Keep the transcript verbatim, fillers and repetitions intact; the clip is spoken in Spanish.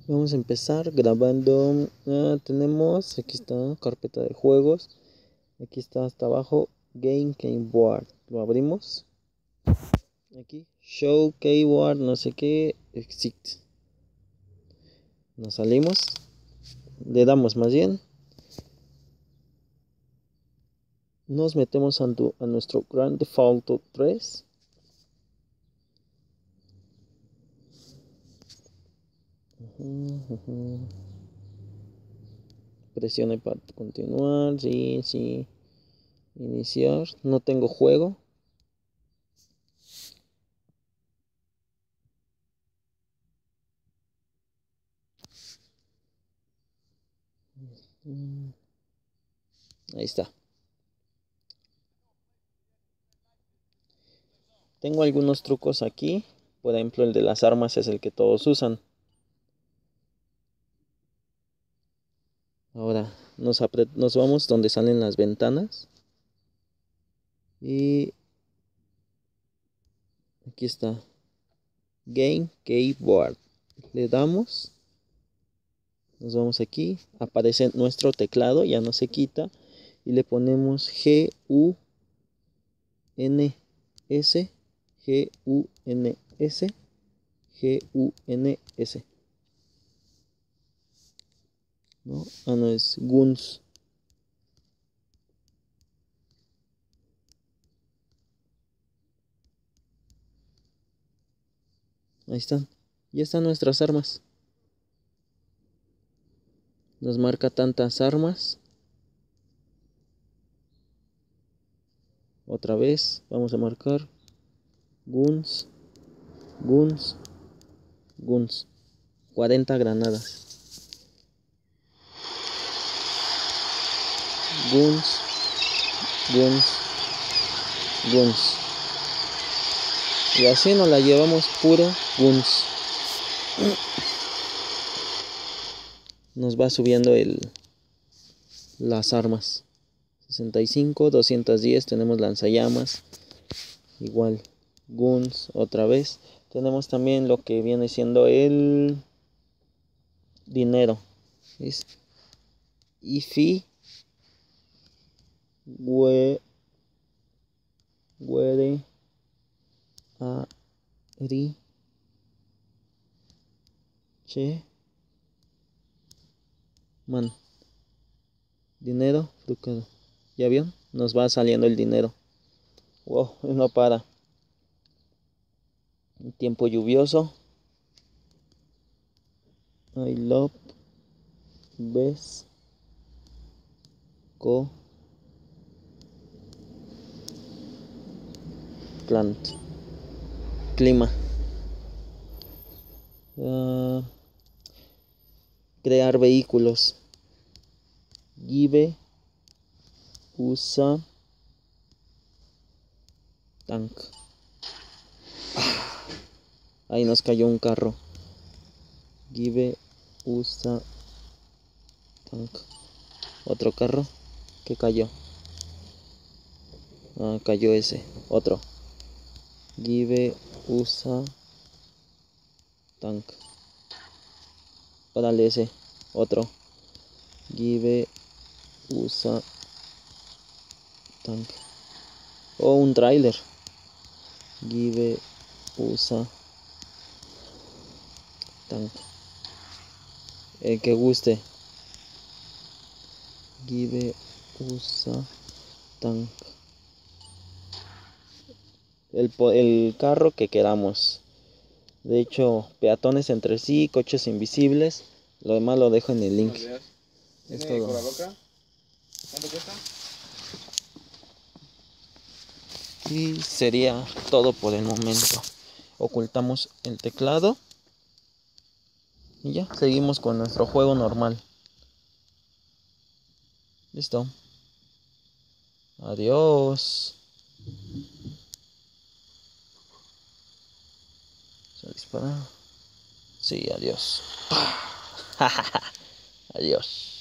Vamos a empezar grabando. Ah, tenemos, aquí está, carpeta de juegos. Aquí está hasta abajo, Game Keyboard. Lo abrimos. Aquí, Show Keyboard, no sé qué, Exit. Nos salimos. Le damos más bien. Nos metemos a, tu, a nuestro Grand Theft Auto tres. Uh-huh, uh-huh. Presione para continuar. Sí, sí. Iniciar. No tengo juego. Ahí está. Tengo algunos trucos aquí. Por ejemplo, el de las armas es el que todos usan. Ahora nos, nos vamos donde salen las ventanas. Y aquí está. Game Keyboard. Le damos. Nos vamos aquí. Aparece nuestro teclado. Ya no se quita. Y le ponemos G U N S. G U N S. G U N S. ¿No? Ah, no, es Guns. Ahí están. Ya están nuestras armas. Nos marca tantas armas. Otra vez. Vamos a marcar. Guns. Guns. Guns. cuarenta granadas. Guns. Guns. Guns. Y así nos la llevamos puro Guns. Nos va subiendo el las armas. sesenta y cinco, doscientos diez, tenemos lanzallamas. Igual, Guns, otra vez. Tenemos también lo que viene siendo el dinero. Es Ifi we Were a ri che man. Dinero trucado. ¿Ya vieron? Nos va saliendo el dinero. Wow, no para. Un tiempo lluvioso. I love best co plant. Clima. Uh, crear vehículos. Give usa tank. Ah, ahí nos cayó un carro. Give usa tank. Otro carro que cayó. Ah, cayó ese. Otro. Give usa tank. Órale ese. Otro. Give usa tank. O oh, un trailer. Give usa tank. El que guste. Give usa tank. El, el carro que queramos. De hecho, peatones entre sí, coches invisibles. Lo demás lo dejo en el link. Es todo. ¿Cuánto cuesta? Y sería todo por el momento. Ocultamos el teclado. Y ya, seguimos con nuestro juego normal. Listo. Adiós. ¿Se dispara? Sí, adiós. Adiós.